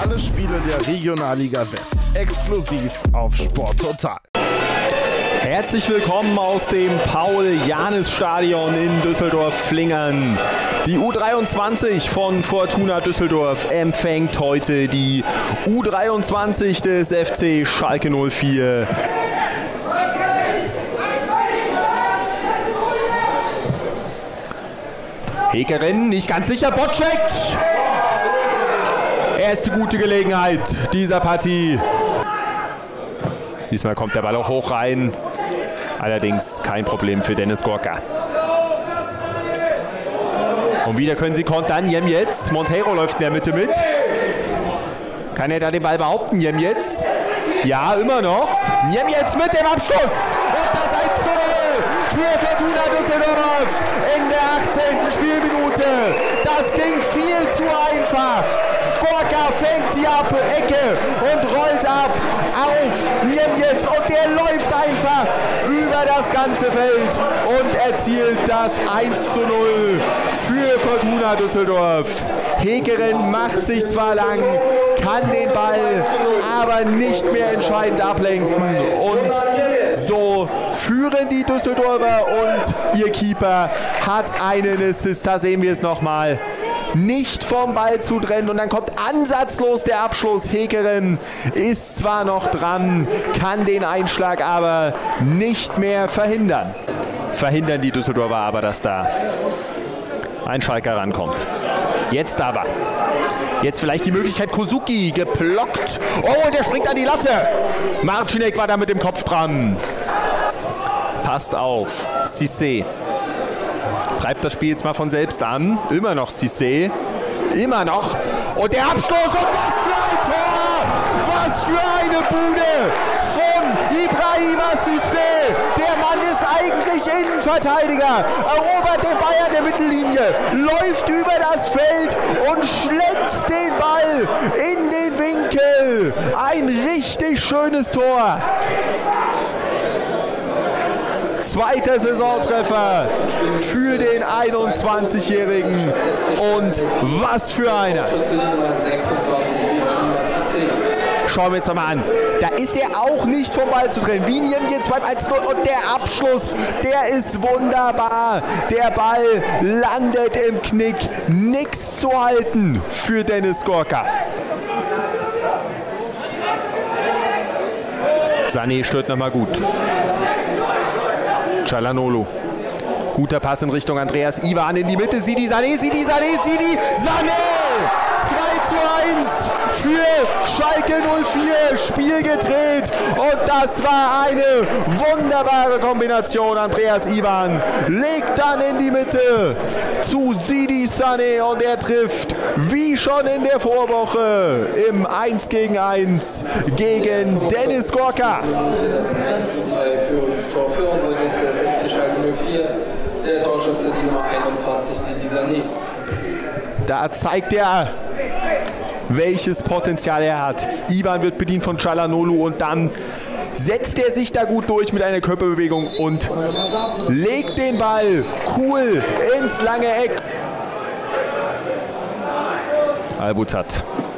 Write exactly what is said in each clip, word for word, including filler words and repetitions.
Alle Spiele der Regionalliga West exklusiv auf Sporttotal. Herzlich willkommen aus dem Paul-Janis-Stadion in Düsseldorf-Flingern. Die U dreiundzwanzig von Fortuna Düsseldorf empfängt heute die U dreiundzwanzig des F C Schalke null vier. Hegerin, nicht ganz sicher, Boczek! Erste gute Gelegenheit dieser Partie. Diesmal kommt der Ball auch hoch rein. Allerdings kein Problem für Dennis Gorka. Und wieder können sie kontern. Jemjetz. Monteiro läuft in der Mitte mit. Kann er da den Ball behaupten? Jemjetz. Ja, immer noch. Jemjetz mit dem Abschluss. Und das eins zu null für Fortuna Düsseldorf in der achtzehnten Spielminute. Das ging viel zu einfach. Gorka fängt die Ab Ecke und rollt ab auf Jemjetz und der läuft einfach über das ganze Feld und erzielt das eins zu null für Fortuna Düsseldorf. Hegerin macht sich zwar lang, kann den Ball aber nicht mehr entscheidend ablenken und so führen die Düsseldorfer und ihr Keeper hat einen Assist, da sehen wir es nochmal. Nicht vom Ball zu trennen und dann kommt ansatzlos der Abschluss. Hegerin ist zwar noch dran, kann den Einschlag aber nicht mehr verhindern. Verhindern die Düsseldorfer aber, dass da ein Schalker rankommt. Jetzt aber. Jetzt vielleicht die Möglichkeit, Kozuki geblockt. Oh, und der springt an die Latte. Marcinek war da mit dem Kopf dran. Passt auf. Cissé. Treibt das Spiel jetzt mal von selbst an. Immer noch Cissé. Immer noch. Und der Abschluss. Und was für ein Tor! Was für eine Bude von Ibrahima Cissé. Der Mann ist eigentlich Innenverteidiger. Erobert den Ball an der Mittellinie. Läuft über das Feld und schlänzt den Ball in den Winkel. Ein richtig schönes Tor. Zweiter Saisontreffer für den einundzwanzigjährigen. Und was für einer. Schauen wir uns nochmal an. Da ist er auch nicht vom Ball zu trennen. Wie jetzt beim eins zu null. Und der Abschluss, der ist wunderbar. Der Ball landet im Knick. Nichts zu halten für Dennis Gorka. Sané stört nochmal gut. Çalhanoğlu. Guter Pass in Richtung Andreas Iwan in die Mitte. Sidi Sané, Sidi Sané, Sidi Sané! zwei zu eins für Schalke null vier. Spiel gedreht. Und das war eine wunderbare Kombination. Andreas Iwan legt dann in die Mitte zu Sidi Sané und er trifft wie schon in der Vorwoche im eins gegen eins gegen Dennis Gorka. eins zu zwei für uns Torführung ist der F C Schalke null vier, der Torschütze die Nummer einundzwanzig, Sidi Sané. Da zeigt er, welches Potenzial er hat. Iwan wird bedient von Çalhanoğlu und dann setzt er sich da gut durch mit einer Körperbewegung und legt den Ball cool ins lange Eck. Albutat.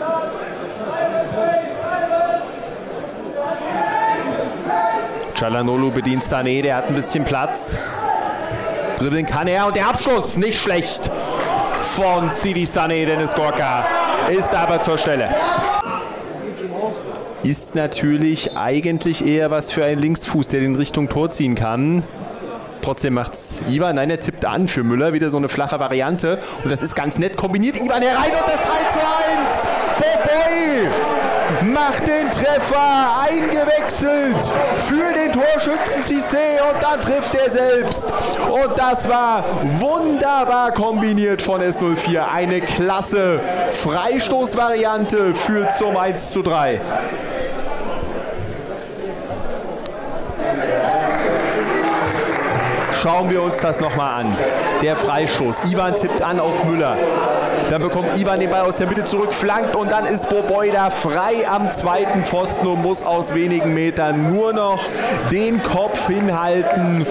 Çalhanoğlu bedient Sané, der hat ein bisschen Platz. Dribbeln kann er und der Abschluss nicht schlecht von Sidi Sané. Dennis Gorka ist aber zur Stelle. Ist natürlich eigentlich eher was für einen Linksfuß, der den Richtung Tor ziehen kann. Trotzdem macht's Iwan. Nein, er tippt an für Müller. Wieder so eine flache Variante. Und das ist ganz nett kombiniert. Iwan herein und das drei zu eins. Boboy macht den Treffer. Eingewechselt für den Torschützen Cissé. Und dann trifft er selbst. Und das war wunderbar kombiniert von S null vier. Eine klasse Freistoßvariante führt zum eins zu drei. Schauen wir uns das nochmal an. Der Freistoß. Iwan tippt an auf Müller. Dann bekommt Iwan den Ball aus der Mitte zurück, flankt und dann ist Boboy da frei am zweiten Pfosten und muss aus wenigen Metern nur noch den Kopf hinhalten.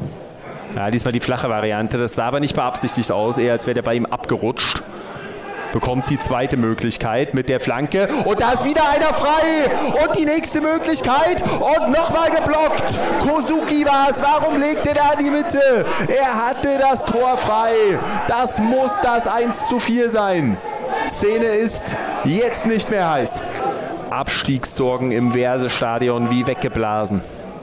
Ja, diesmal die flache Variante. Das sah aber nicht beabsichtigt aus, eher als wäre der bei ihm abgerutscht. bekommt die zweite Möglichkeit mit der Flanke. Und da ist wieder einer frei. Und die nächste Möglichkeit. Und nochmal geblockt. Kozuki war es. Warum legt er da in die Mitte? Er hatte das Tor frei. Das muss das eins zu vier sein. Szene ist jetzt nicht mehr heiß. Abstiegssorgen im Verse-Stadion wie weggeblasen.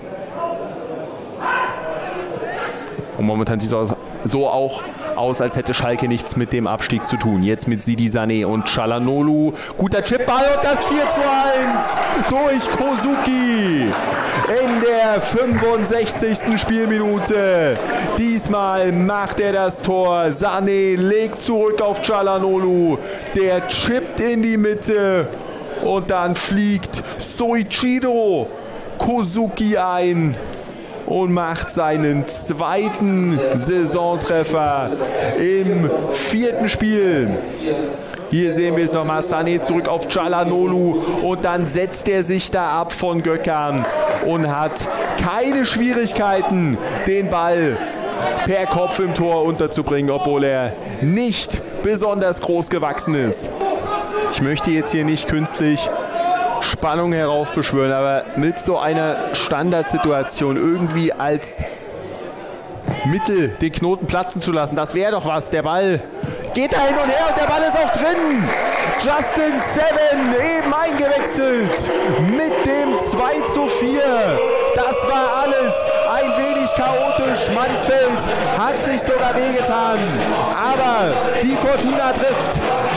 Und momentan sieht es so auch aus, als hätte Schalke nichts mit dem Abstieg zu tun. Jetzt mit Sidi Sané und Çalhanoğlu. Guter Chipball und das vier zu eins durch Kozuki in der fünfundsechzigsten Spielminute. Diesmal macht er das Tor. Sané legt zurück auf Çalhanoğlu. Der chippt in die Mitte und dann fliegt Soichiro Kozuki ein und macht seinen zweiten Saisontreffer im vierten Spiel. Hier sehen wir es nochmal, Sané zurück auf Çalhanoğlu und dann setzt er sich da ab von Gökhan und hat keine Schwierigkeiten, den Ball per Kopf im Tor unterzubringen, obwohl er nicht besonders groß gewachsen ist. Ich möchte jetzt hier nicht künstlich Spannung heraufbeschwören, aber mit so einer Standardsituation irgendwie als Mittel den Knoten platzen zu lassen, das wäre doch was. Der Ball geht da hin und her und der Ball ist auch drin. Justin Seven eben eingewechselt mit dem zwei zu vier. Das war alles ein wenig chaotisch. Mansfeld hat sich sogar wehgetan, aber die Fortuna trifft.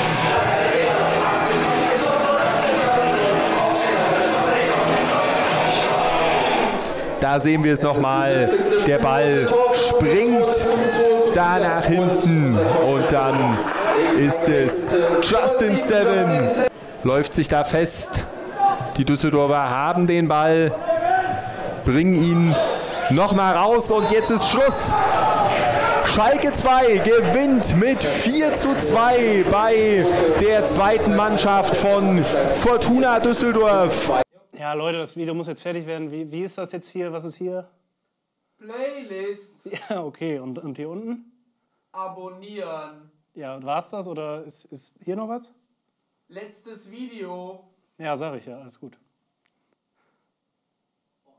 Da sehen wir es nochmal, der Ball springt da nach hinten und dann ist es Justin Seven. Läuft sich da fest, die Düsseldorfer haben den Ball, bringen ihn nochmal raus und jetzt ist Schluss. Schalke zwei gewinnt mit vier zu zwei bei der zweiten Mannschaft von Fortuna Düsseldorf. Ja, Leute, das Video muss jetzt fertig werden. Wie, wie ist das jetzt hier? Was ist hier? Playlist. Ja, okay. Und, und hier unten? Abonnieren. Ja, war's das oder ist, ist hier noch was? Letztes Video. Ja, sag ich ja. Alles gut.